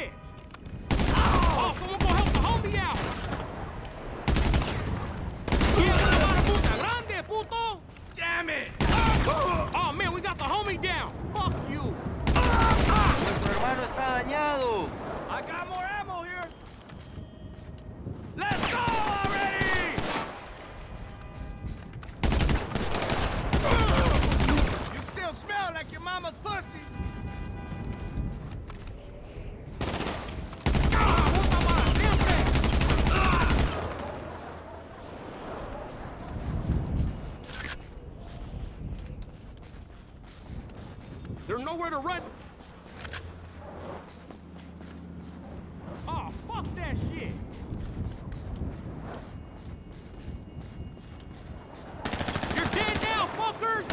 fish. Oh, someone go help the homie out. Puta grande, puto. Damn it! Oh, man, we got the homie down. Fuck you. Nuestro hermano está dañado. I got more ammo here. Let's go already! You still smell like your mama's pussy. There's nowhere to run. Oh, fuck that shit. You're dead now, fuckers!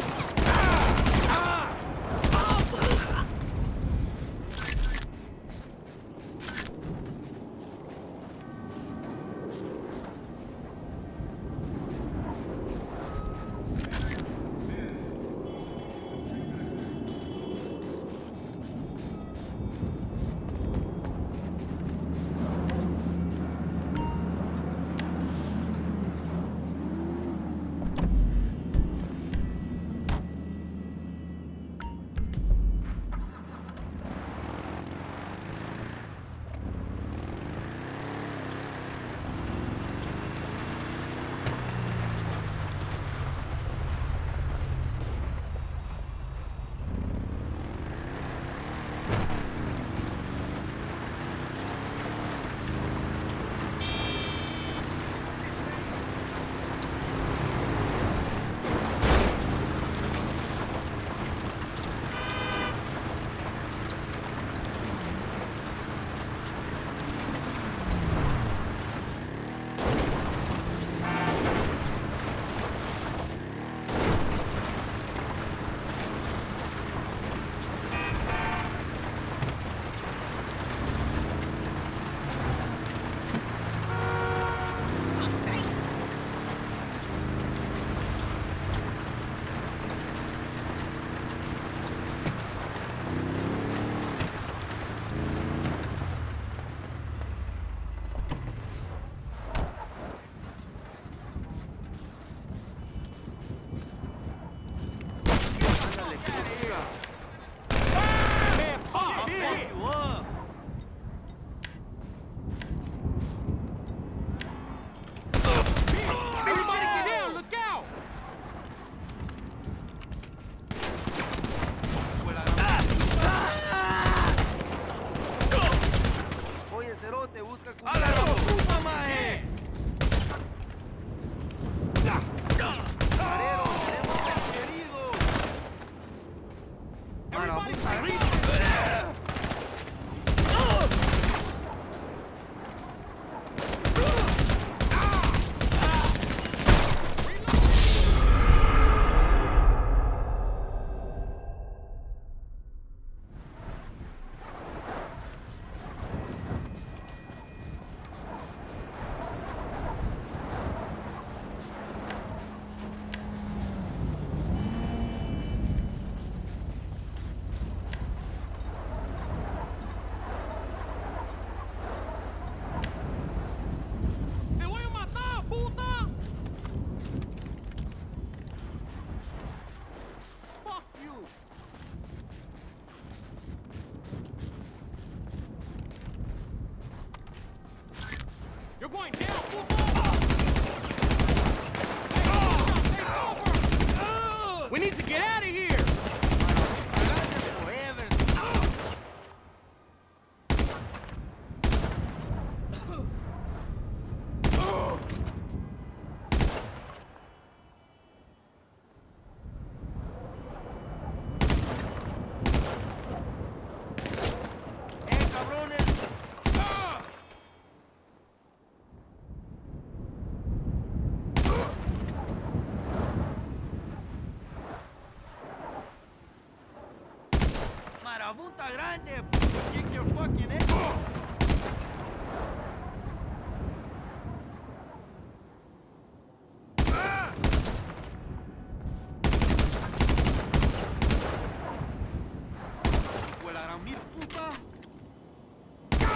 You're going down, football! We need to get out of here! Marabunta grande! Kick your fucking ass! ¡Fue la gran mil puta!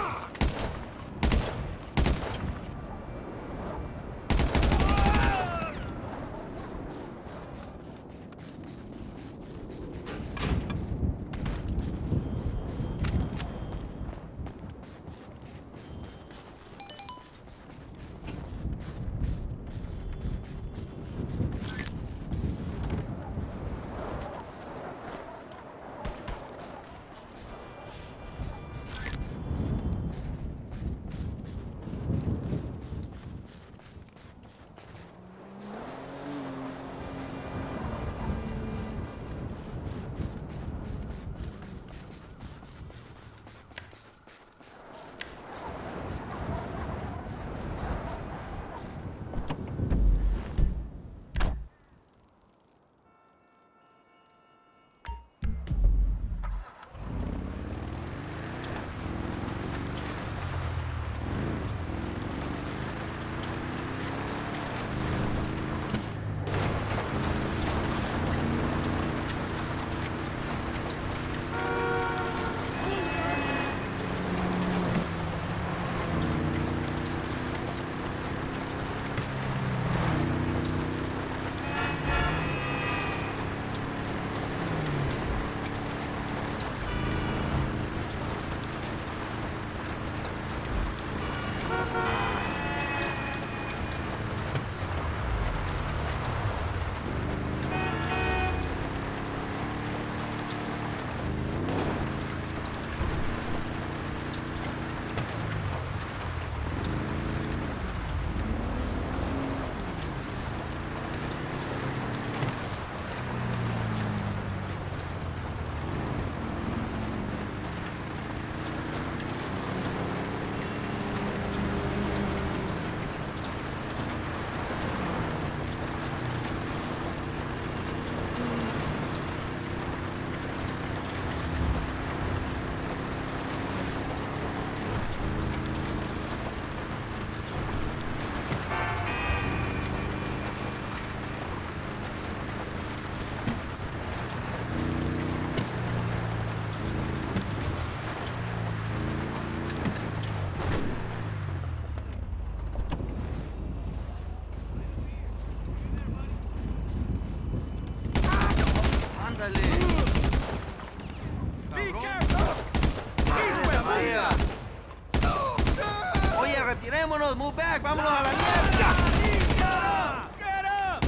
vámonos, move back, vámonos a la mierda. Get up!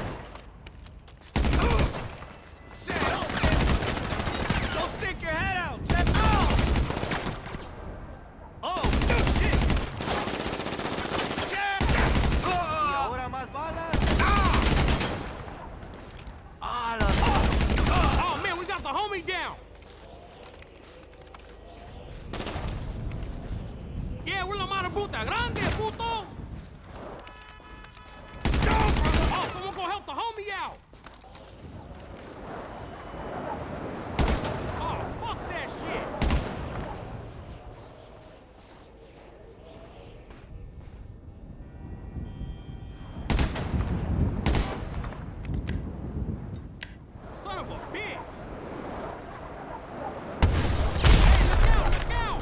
Shit! Don't stick your head out! Check out! Oh, shit! Check! Y ahora más balas. Ah, la... Oh, man, we got the homie down! Yeah, we're la mara bruta grande, puto! Oh, someone go help the homie out! Oh, fuck that shit! Son of a bitch! Hey, look out, look out!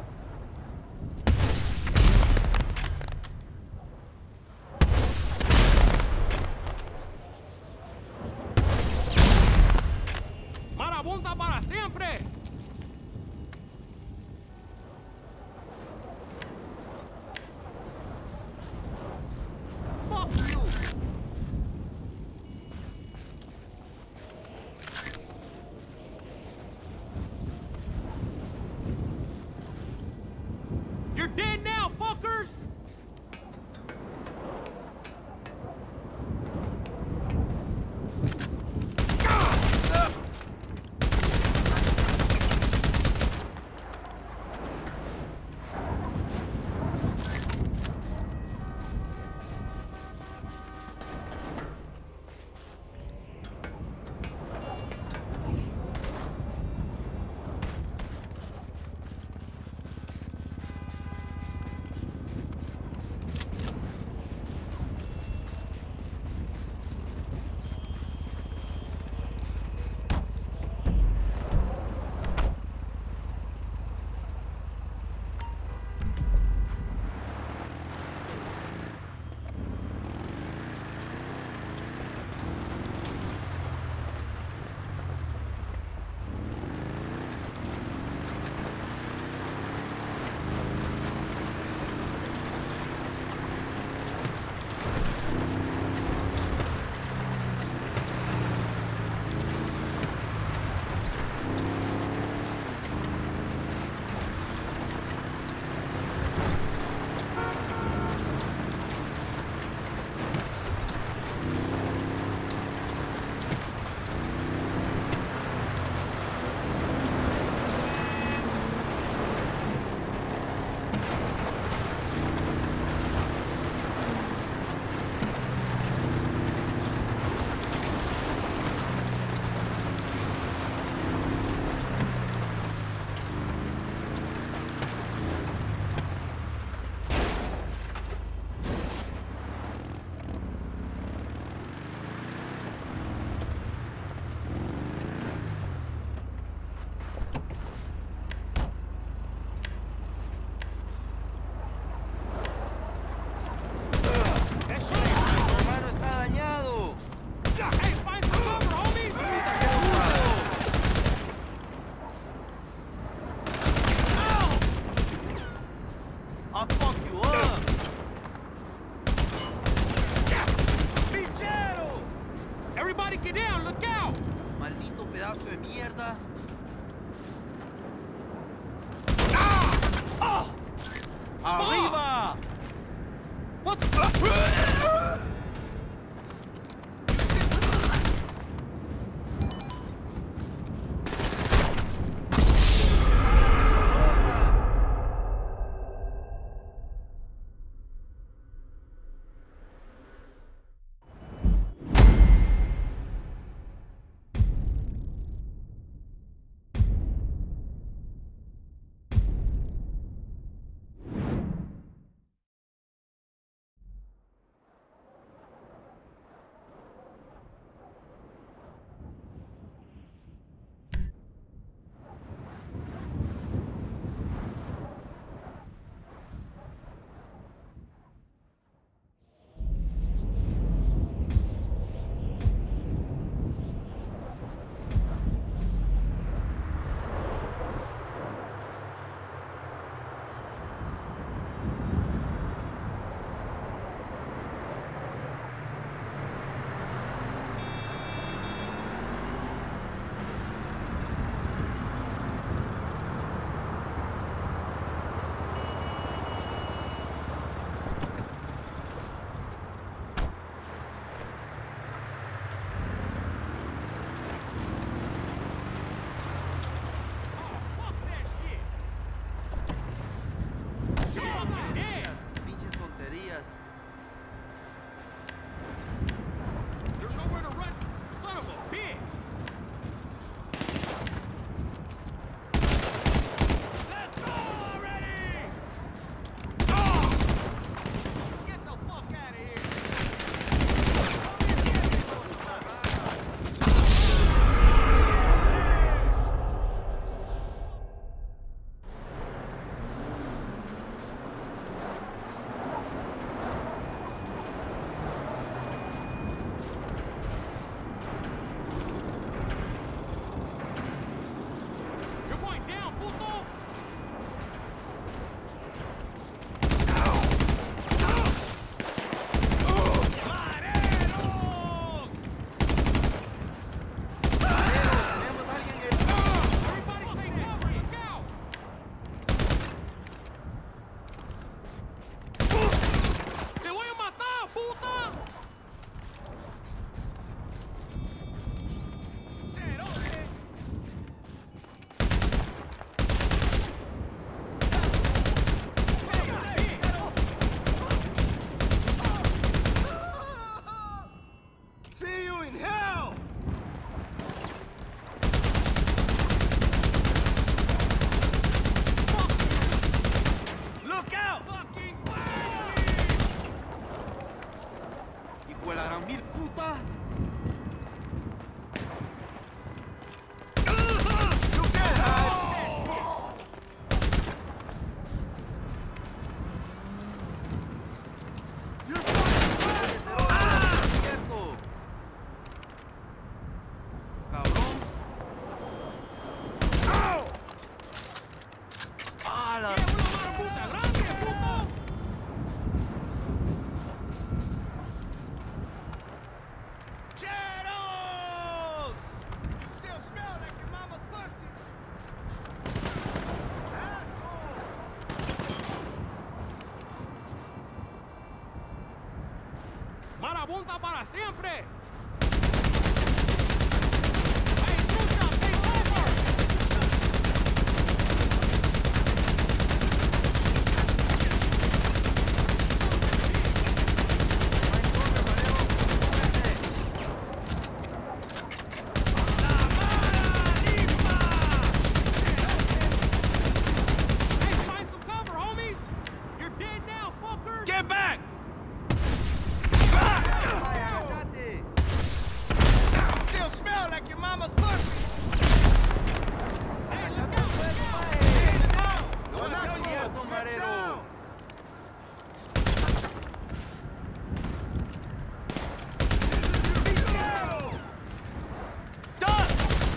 Marabunta para siempre! Fuck you! You're dead now, fuckers! puta para siempre! Hey, trucha, take over! Hey, find some cover, homies! You're dead now, fuckers! Get back! Cállate. Still smell like your mama's pussy. Hey, look out, look out! No es cierto, marero. Done!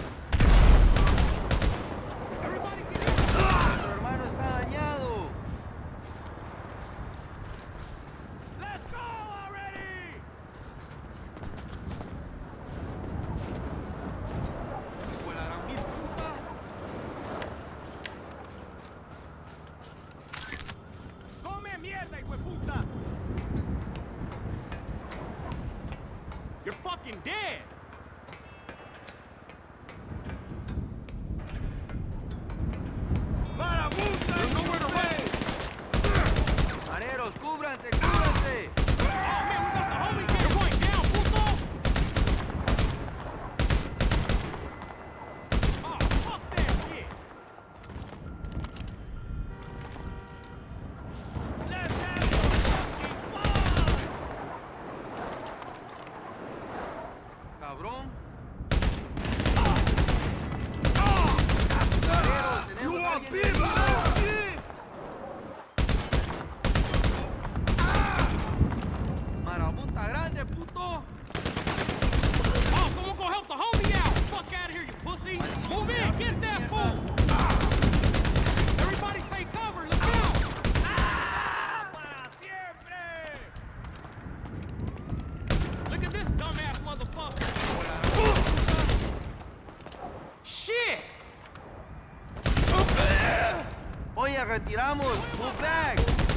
Everybody get in! Nuestro hermano está dañado. Let's go already! Pues la gran mil puta. ¡Come mierda, hijo de puta! You're fucking dead! ¡Marabunta! There's nowhere to run! Mareros, cúbranse, cúbranse. Oh man, we got the homie down! You're going down, puto! Oh, fuck that shit! Let's have some fucking fun! Cabrón. Oh! Mareros, tenemos You a are alguien big herido. shit! Marabunta grande, puto. Oh, someone go help the homie out! Fuck out of here, you pussy! Move in, get that fool! Everybody take cover, look out! ¡Para siempre! Look at this dumbass motherfucker! Shit! Oye, retiramos. Move back.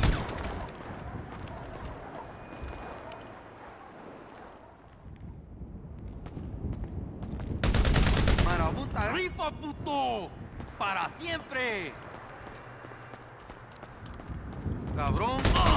Marabunta, rifa, puto. Para siempre. Cabrón.